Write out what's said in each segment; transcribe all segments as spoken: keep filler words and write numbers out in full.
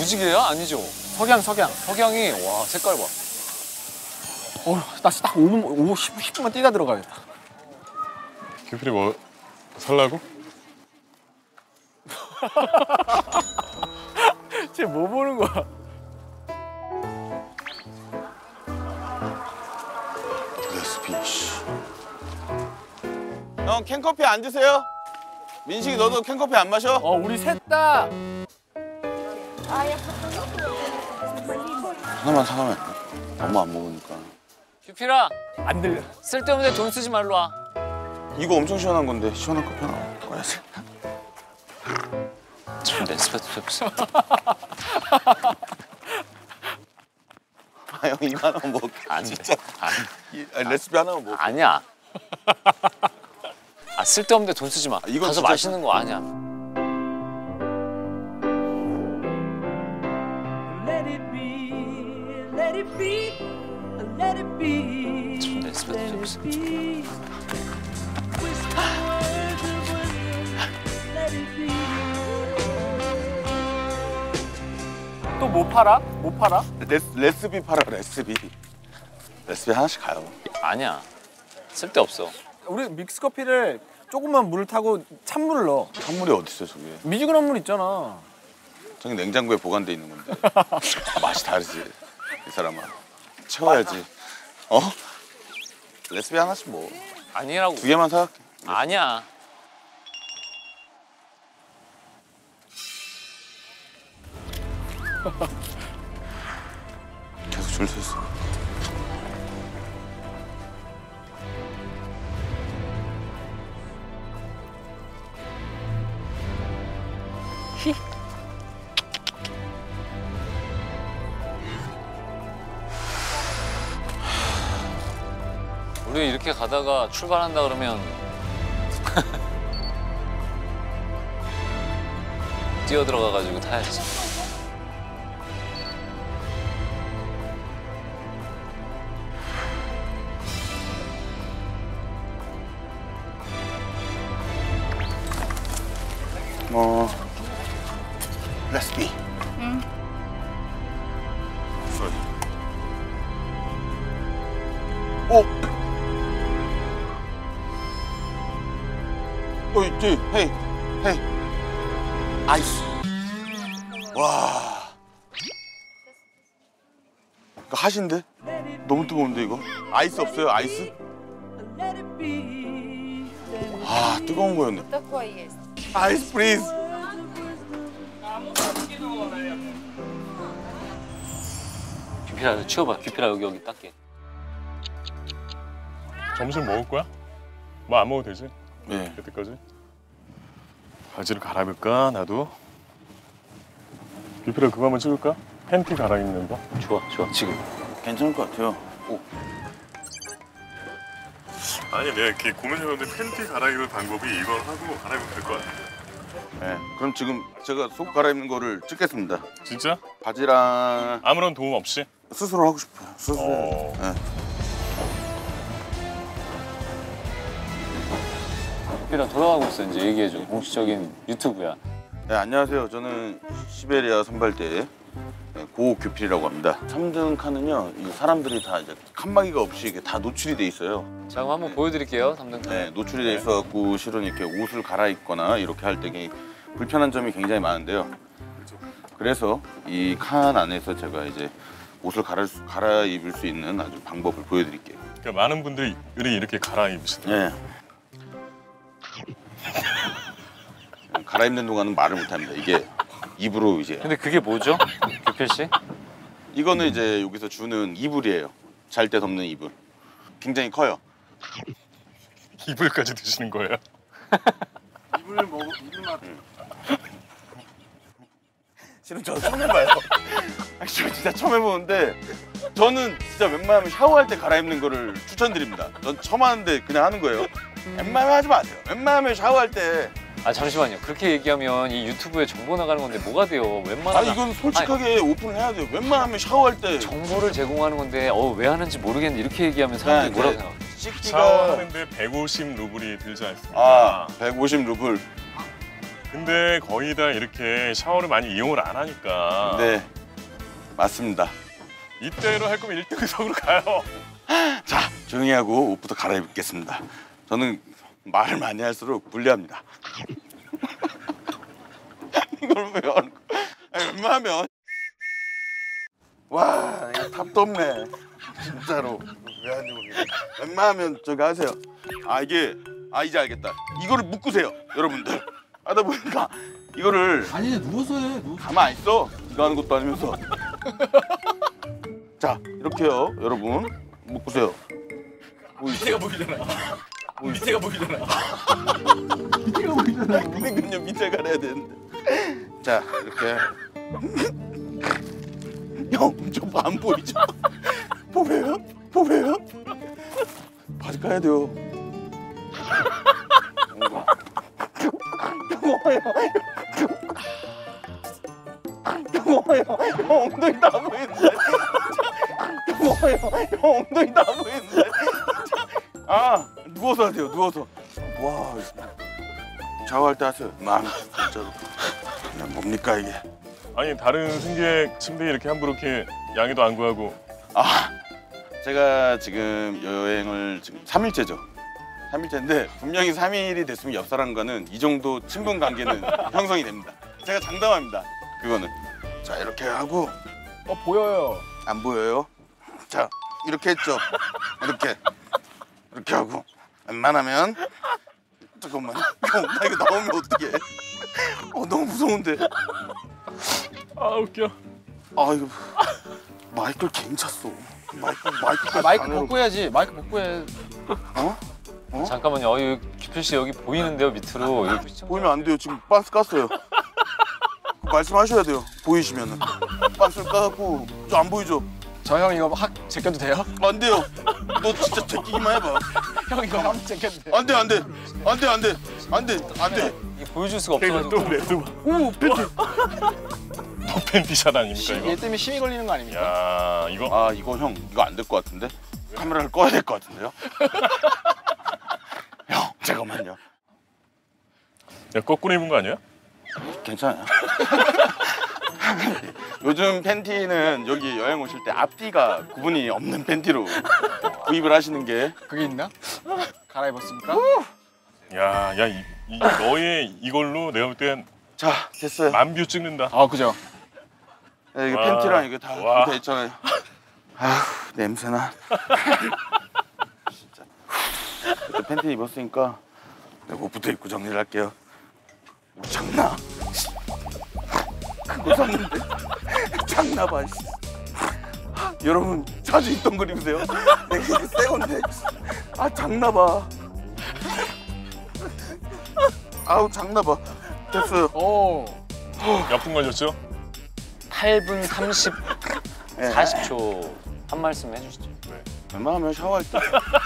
무지개야? 아니죠? 석양, 석양. 석양이 와 색깔 봐. 어, 나 딱 오 분, 십 분만 뛰다 들어가야겠다. 규필이 뭐 살라고? 쟤 뭐 보는 거야? 레스피. 형 캔커피 안 드세요? 민식이 너도 캔커피 안 마셔? 어, 우리 셋 다. 하나만 사가면 너무 안 먹으니까. 규필아 안 들려. 쓸데없는데 돈 쓰지 말로 와. 이거 엄청 시원한 건데 시원한 커피 하나 꺼야지. 참 레스페트 없어. 아, 형 이거 하나만 먹을게. 안 돼. 진짜. 아니. 이, 아니, 레시피 하나만 먹을게. 아니야. 아 쓸데없는데 돈 쓰지 마. 이건 가서 진짜 마시는 거 아니야. Let it be, let it be, let it be. 참 레스페트 없어. be. Whisper words of wisdom, let it be. 또 뭐 팔아? 뭐 팔아? 레스, 레시피 팔아 레시피. 레시피 하나씩 가요. 아니야. 쓸데 없어. 우리 믹스 커피를 조금만 물을 타고 찬물을 넣어. 찬물이 어디 있어 저기? 미지근한 물 있잖아. 저기 냉장고에 보관돼 있는 건데. 맛이 다르지. 이 사람아. 채워야지. 어? 레시피 하나씩 뭐. 아니라고. 두 개만 사갈게. 아니야. 계속 줄 서 있어. 우리 이렇게 가다가 출발한다 그러면 뛰어 들어가가지고 타야지. 어. 레시피. 응. 오. 어 있지. 헤이, 헤이. 아이스. 와. 이거 핫인데? 너무 뜨거운데 이거? 아이스 없어요? 아이스? Let it be. 아 뜨거운 거였네. Такое есть. 아이스 프리즈. 규필아 치워봐. 규필아 여기 여기 닦게. 점심 먹을 거야? 뭐 안 먹어도 되지? 네. 그때까지? 바지를 갈아입을까 나도? 규필아 그거 한번 찍을까? 팬티 갈아입는 거? 좋아 좋아 지금. 괜찮을 것 같아요. 오. 아니 내가 이렇게 고민해봤는데 팬티 갈아입을 방법이 이걸 하고 갈아입으면 될 것 같아. 네. 그럼 지금 제가 속 갈아입는 거를 찍겠습니다. 진짜? 바지랑 아무런 도움 없이? 스스로 하고 싶어요. 스스로. 어. 네. 규필아 돌아가고 있어. 이제 얘기해줘. 공식적인 유튜브야. 네, 안녕하세요. 저는 시베리아 선발대 고규필이라고 합니다. 삼 등 칸은요, 이 사람들이 다 이제 칸막이가 없이 이게 다 노출이 돼 있어요. 자 그럼 한번 보여드릴게요. 삼 등 칸. 네, 노출이 돼 있어갖고 실은 이렇게 옷을 갈아입거나 이렇게 할 때 불편한 점이 굉장히 많은데요. 그래서 이 칸 안에서 제가 이제 옷을 갈아, 갈아입을 수 있는 아주 방법을 보여드릴게요. 그러니까 많은 분들이 이렇게 갈아입으시더라고요. 네. 갈아입는 동안은 말을 못합니다. 이게 입으로 이제. 근데 그게 뭐죠? 규필 씨? 이거는 이제 여기서 주는 이불이에요. 잘 때 덮는 이불. 굉장히 커요. 이불까지 드시는 거예요? 이불 먹어, 이불만. 실은 저 처음 해봐요. 아니, 저 진짜 처음 해보는데 저는 진짜 웬만하면 샤워할 때 갈아입는 거를 추천드립니다. 전 처음 하는데 그냥 하는 거예요. 웬만하면 하지 마세요. 웬만하면 샤워할 때. 아 잠시만요. 그렇게 얘기하면 이 유튜브에 정보 나가는 건데 뭐가 돼요? 웬만하면. 아 이건 솔직하게 아니, 오픈을 해야 돼요. 웬만하면 샤워할 때. 정보를 제공하는 건데 어, 왜 하는지 모르겠는데 이렇게 얘기하면 사람들이 네, 뭐라고 네. 생각해? 씻기가. 샤워하는데 백오십 루블이 들지 않습니까? 아 백오십 루블. 근데 거의 다 이렇게 샤워를 많이 이용을 안 하니까. 네, 맞습니다. 이때로 할 거면 일 등석으로 가요. 자, 조용히 하고 옷부터 갈아입겠습니다. 저는 말을 많이 할수록 불리합니다. 이걸 왜 하는 거야? 아니, 웬만하면 와, 이거 답도 없네. 진짜로 왜 하는지 모르겠네. 웬만하면 저기 하세요. 아 이게 아 이제 알겠다. 이거를 묶으세요, 여러분들. 하다 보니까 이거를 아니 누워서 해. 누워서. 가만 안 있어. 이거 하는 것도 아니면서. 자, 이렇게요, 여러분. 묶으세요. 밑에가 보이잖아. 밑에가 보이잖아. 밑에가 보이잖아. 그러니까요, 밑에 가려야 되는데. 자, 이렇게. 형, 저 안 보이죠? 보배요? 보배요? 바지 까야 돼요. 영어요. 영어요. 형 엉덩이 다 보이는데. 영어요. 형 엉덩이 다 보이는데. 아, 누워서 하세요. 누워서. 와, 샤워할 때 하세요. 맘 진짜로. 그냥 뭡니까 이게? 아니 다른 승객 침대에 이렇게 함부로 이렇게 양해도 안 구하고. 아, 제가 지금 여행을 지금 삼 일째죠. 삼 일째인데 분명히 삼 일이 됐으면 옆 사람과는 이 정도 친분 관계는 형성이 됩니다. 제가 장담합니다. 그거는. 자, 이렇게 하고. 어 보여요. 안 보여요? 자, 이렇게 했죠. 이렇게. 이렇게 하고. 웬만하면. 잠깐만. 형, 나 이거 나오면 어떡해. 어, 너무 무서운데. 아 웃겨. 아, 이거. 마이크를 괜히 찼어. 마이크, 마이크. 아, 마이크 벗고 해야지. 마이크 벗고 해. 어? 어? 잠깐만요. 어, 여기 규필 씨 여기 보이는데요 밑으로. 여기 보이면 안 돼요. 지금 빤스 깠어요. 말씀하셔야 돼요. 보이시면은. 빤스를 까갖고. 저 안 보이죠? 저 형 이거 확 제껴도 돼요? 안 돼요. 너 진짜 제끼기만 해봐. 형 이거 확 제껴도 돼요? 안 돼, 안 돼. 안 돼, 안 돼. 안 돼, 안 돼. 이게 보여줄 수가 이거 없어가지고. 또 레드. 오 팬티. 또 팬티샷 아닙니까 얘 이거? 때문에 심이 걸리는 거 아닙니까? 야 이거. 아, 이거 형, 이거 안 될 것 같은데? 카메라를 꺼야 될 것 같은데요? 형, 잠깐만요. 야 거꾸로 입은 거 아니야? 괜찮아요. 요즘 팬티는 여기 여행 오실 때 앞뒤가 구분이 없는 팬티로 구입을 하시는 게. 그게 있나? 갈아입었습니까? 야, 야, 이, 이 너의 이걸로 내가 볼 땐 자, 됐어요. 만뷰 찍는다. 아 그죠. 네, 이거 와. 팬티랑 이거 다 와. 돼 있잖아요. 아휴, 냄새나. 진짜. 또 팬티 입었으니까 내가 옷부터 입고 정리를 할게요. 장나. 그거 샀는데 장나봐. 여러분 자주 입던 걸 입으세요. 내가 이게 새 건데. 아, 장나봐. 아우, 장나봐. 됐어요. 오. 약품 걸렸죠? 팔 분 삼십, 네. 사십 초 한 말씀 해주시죠. 웬만하면 샤워할 때.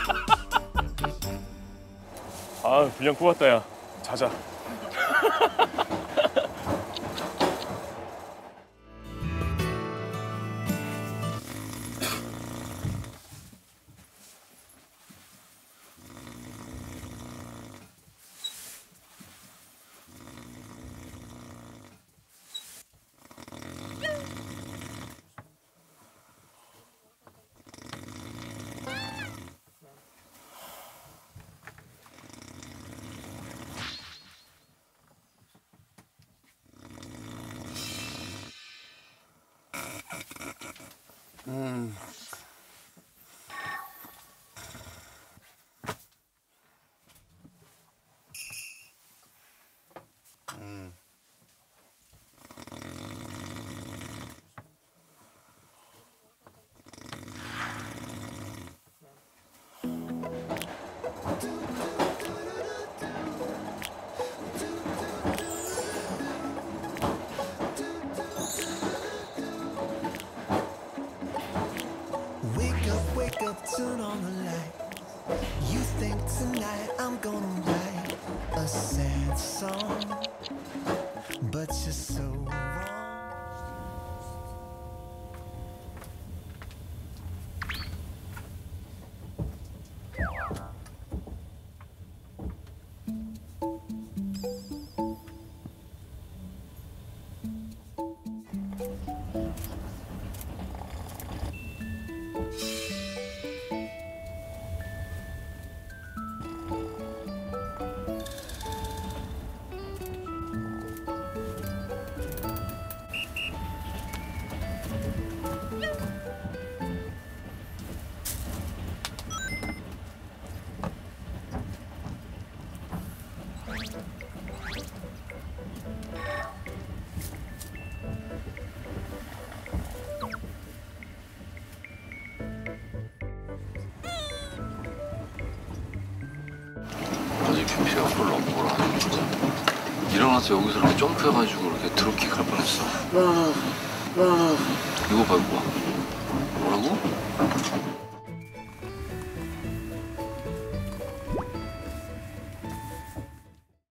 아, 분량 뽑았다 야. 자자. 음. 음. Wake up, wake up, turn on the light. You think tonight I'm gonna write a sad song, but you're so wrong. 일어나서 여기서 이렇게 점프해가지고 이렇게 드롭킥 할 뻔했어. 이거 봐, 이거 봐. 뭐라고?